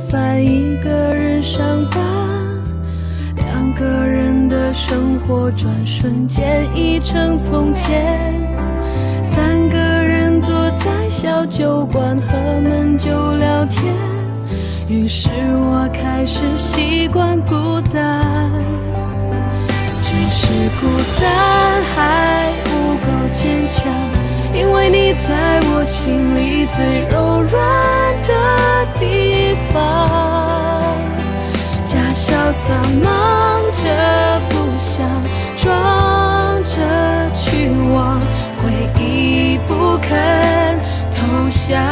饭，一个人上班，两个人的生活转瞬间已成从前。三个人坐在小酒馆，喝闷酒聊天，于是我开始习惯孤单。只是孤单还不够坚强，因为你在我心里最柔软的地方。假潇洒忙着不想，装着去忘，回忆不肯投降。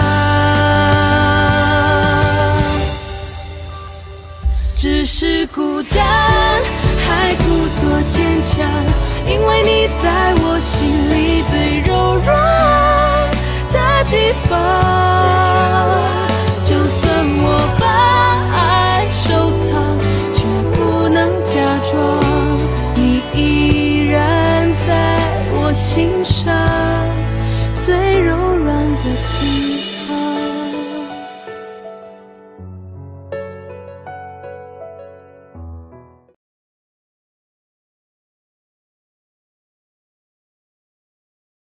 只是孤单还故作坚强，因为你在我心里最柔软的地方。就算我把爱收藏，却不能假装你依然在我心上最柔软。